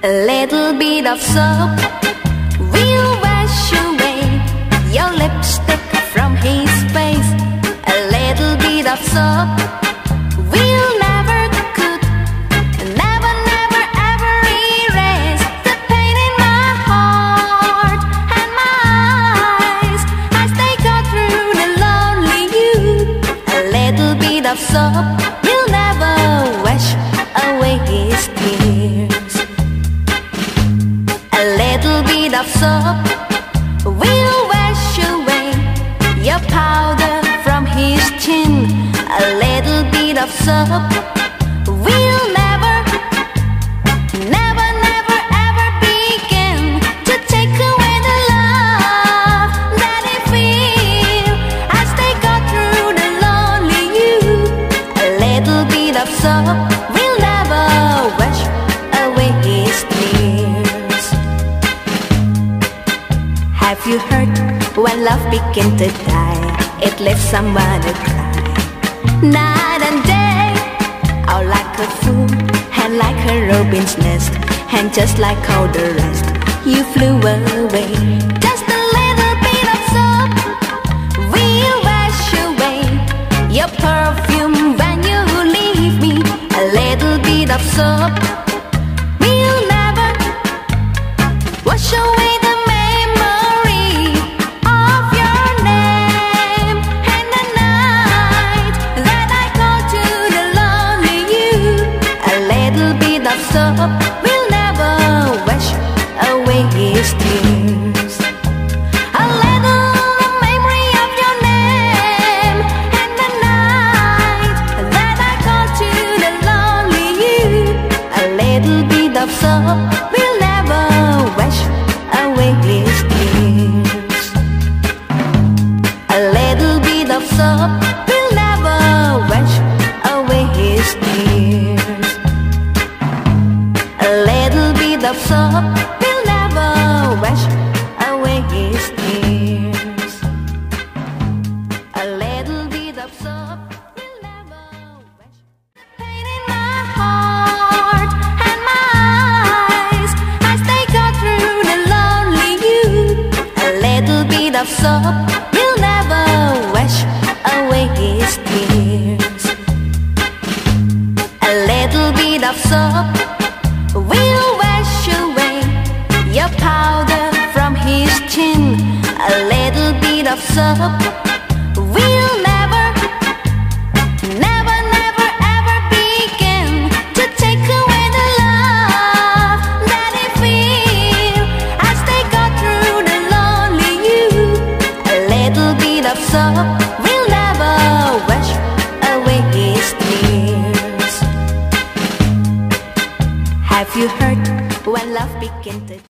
A little bit of soap will wash away your lipstick from his face. A little bit of soap will never could, never, never, ever erase the pain in my heart and my eyes as they go through the lonely you. A little bit of soap will never wash away his tears. A little bit of soap will wash away your powder from his chin. A little bit of soap will never, never, never, ever begin to take away the love that they feel as they go through the lonely you. A little bit of soap will never wash away his tears. Have you heard when love begins to die, it leaves someone to cry night and day? Oh, like a fool and like a robin's nest, and just like all the rest, you flew away. Just a little bit of soap will wash away your perfume when you leave me. A little bit of soap will never wash away the memory of your name and the night that I go to the lonely you. A little bit of soap will never wash away his tears. A little memory of your name and the night that I go to the lonely you. A little bit of soap will never wash away his tears. A little bit of soap will never wash away his tears. A little bit of soap will never wash away his tears. A little bit of soap will never wash the pain in my heart and my eyes as they go through the lonely you. A little bit of soap will never wash away his tears. A little bit of soap will wash away your powder from his chin. A little bit of soap will never, never, never, ever begin to take away the love that they feel as they go through the lonely you. A little bit of soap will never wash away his tears. Have you heard when love begins to